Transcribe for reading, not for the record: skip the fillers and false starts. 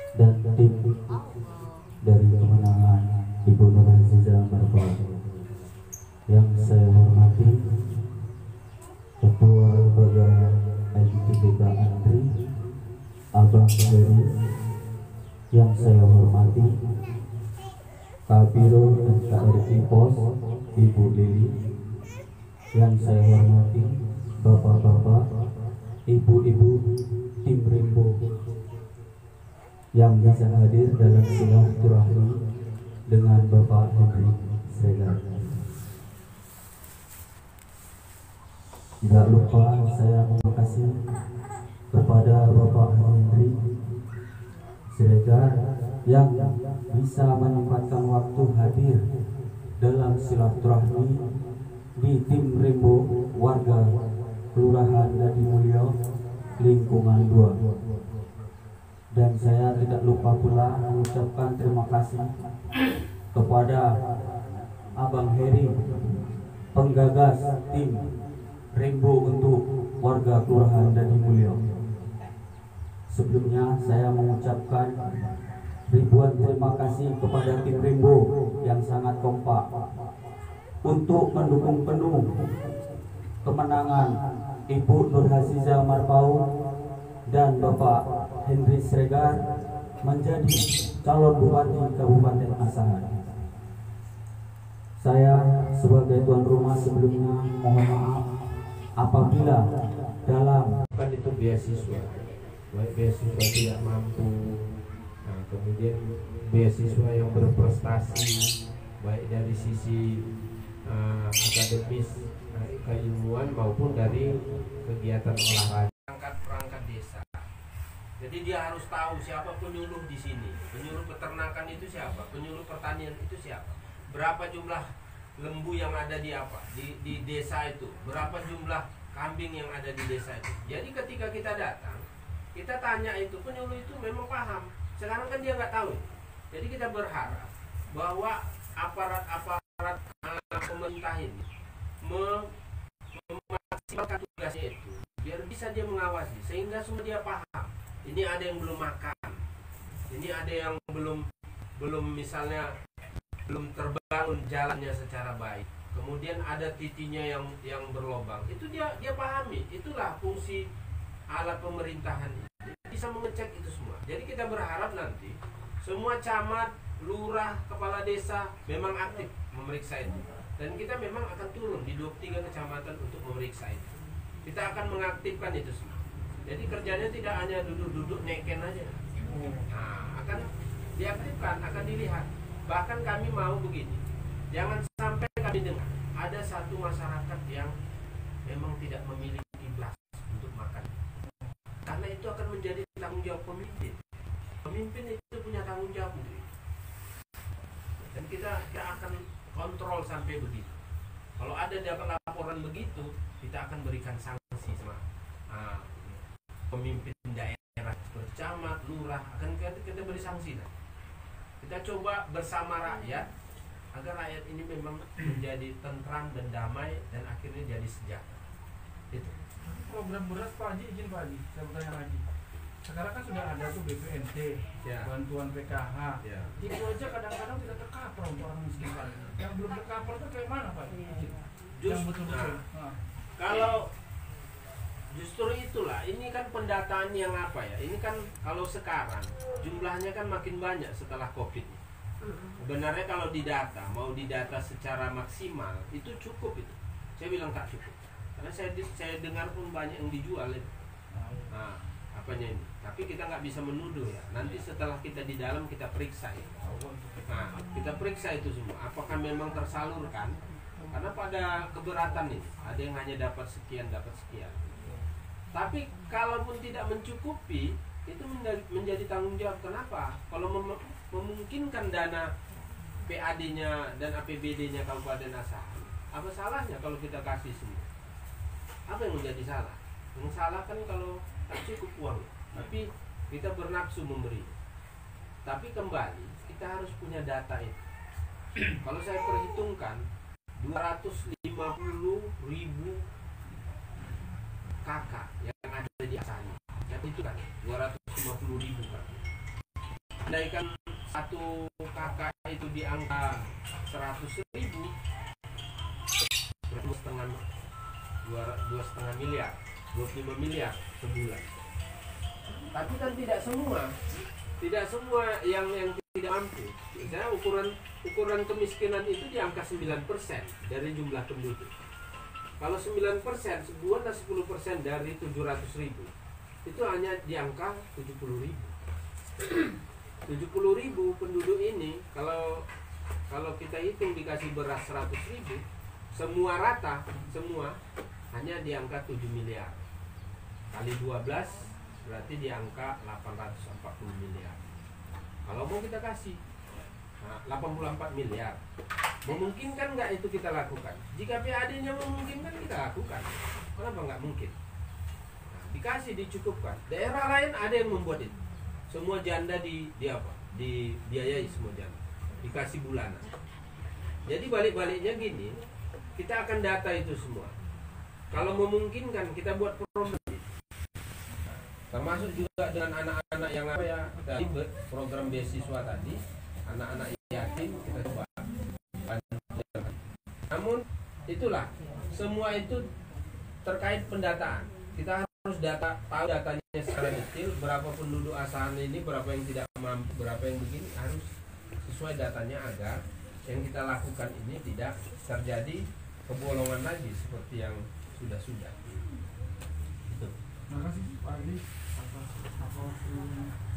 dan tim dari kemenangan Ibu Nur Aziza Marfah yang saya hormati, Ketua Lembaga LGBTK Andri, Abang Heri, yang saya hormati, Kabiro NKRI Pos Ibu Lili, yang saya hormati, Bapak-bapak, Ibu-ibu tim Rainbow yang bisa hadir dalam silaturahmi dengan Bapak Henry Sregar. Tidak lupa saya terima kasih kepada Bapak Henry Sregar yang bisa menyempatkan waktu hadir dalam silaturahmi di tim Rainbow warga Kelurahan Gadimulyo lingkungan 2. Dan saya tidak lupa pula mengucapkan terima kasih kepada Abang Heri, penggagas tim Rainbow untuk warga Kelurahan Gadimulyo. Sebelumnya saya mengucapkan ribuan terima kasih kepada tim Rainbow yang sangat kompak untuk mendukung penuh kemenangan Ibu Nur Aziza Marfah dan Bapak Henry Sregar menjadi calon bupati Kabupaten Asahan. Saya sebagai tuan rumah sebelumnya mohon maaf apabila dalam kan itu beasiswa, baik beasiswa tidak mampu, nah kemudian beasiswa yang berprestasi baik dari sisi akademis, keilmuan maupun dari kegiatan olahraga. Perangkat desa. Jadi dia harus tahu siapa penyuluh di sini. Penyuluh peternakan itu siapa? Penyuluh pertanian itu siapa? Berapa jumlah lembu yang ada di di desa itu? Berapa jumlah kambing yang ada di desa itu? Jadi ketika kita datang, kita tanya itu, penyuluh itu memang paham. Sekarang kan dia nggak tahu. Jadi kita berharap bahwa aparat pemerintah ini memaksimalkan tugasnya itu, biar bisa dia mengawasi sehingga semua dia paham. Ini ada yang belum makan, ini ada yang belum misalnya belum terbangun jalannya secara baik, kemudian ada titiknya yang berlobang, itu dia pahami. Itulah fungsi alat pemerintahan ini, bisa mengecek itu semua. Jadi kita berharap nanti semua camat, lurah, kepala desa memang aktif memeriksa itu, dan kita memang akan turun di 23 kecamatan untuk memeriksa itu. Kita akan mengaktifkan itu semua. Jadi kerjanya tidak hanya duduk-duduk neken aja. Nah, akan diaktifkan, akan dilihat. Bahkan kami mau begini, jangan sampai kami dengar ada satu masyarakat yang memang tidak memiliki beras untuk makan. Karena itu akan menjadi tanggung jawab pemimpin. Pemimpin itu punya tanggung jawab sendiri. Dan kita akan kontrol sampai begitu. Kalau ada dapat laporan begitu, kita akan berikan sanksi sama pemimpin daerah, camat, lurah, akan kita beri sanksi. Kita coba bersama rakyat agar rakyat ini memang menjadi tentram dan damai dan akhirnya jadi sejahtera. Itu. Program beras Pak Haji, izin Pak Haji, saya bertanya lagi. Sekarang kan sudah ada tuh BPNT, ya, bantuan PKH, ya. Itu aja kadang-kadang tidak tercover untuk orang miskin Pak. Yang belum tercover itu kayak mana Pak? Yang betul-betul. Kalau justru itulah, ini kan pendataan yang apa ya? Ini kan kalau sekarang jumlahnya kan makin banyak setelah COVID. Sebenarnya kalau didata, mau didata secara maksimal itu cukup itu. Saya bilang tak cukup. Karena saya dengar pun banyak yang dijual itu. Nah, apanya ini? Tapi kita nggak bisa menuduh ya. Nanti setelah kita di dalam kita periksa ya. Nah, kita periksa itu semua. Apakah memang tersalurkan? Karena pada keberatan ini ada yang hanya dapat sekian. Tapi kalaupun tidak mencukupi, itu menjadi tanggung jawab. Kenapa? Kalau memungkinkan dana PAD-nya dan APBD-nya Kabupaten Asahan, apa salahnya kalau kita kasih semua? Apa yang menjadi salah? Yang salah kan kalau tak cukup uang, tapi kita bernafsu memberi. Tapi kembali kita harus punya data itu. Kalau saya perhitungkan 250.000 kakak yang ada di Asahan, dan itu kan 250.000 kakak. andaikan satu kakak itu di angka 100.000, berarti dua setengah miliar, 25 miliar sebulan. Tapi kan tidak semua yang tidak mampu. Misalnya ukuran kemiskinan itu di angka 9% dari jumlah penduduk. Kalau 9%, sebulan 10% dari 700.000, itu hanya di angka 70.000. 70.000 penduduk ini, kalau kita hitung dikasih beras 100.000, semua rata, semua hanya di angka 7 miliar. Kali 12 berarti di angka 840 miliar. Kalau mau kita kasih 84 miliar, memungkinkan nggak itu kita lakukan? Jika PAD-nya memungkinkan, kita lakukan. Kenapa nggak mungkin? Dikasih, dicukupkan. Daerah lain ada yang membuat itu. Semua janda dibiayai, semua janda dikasih bulanan. Jadi balik-baliknya gini, kita akan data itu semua. Kalau memungkinkan, kita buat program. Termasuk juga dengan anak-anak yang dari program beasiswa tadi, anak-anak yatim kita coba bantu. Namun itulah, semua itu terkait pendataan. Kita harus tahu datanya secara detail, berapa penduduk asahan ini, berapa yang tidak mampu, berapa yang begini, harus sesuai datanya agar yang kita lakukan ini tidak terjadi kebolongan lagi seperti yang sudah-sudah. Terima kasih Pak Adi atas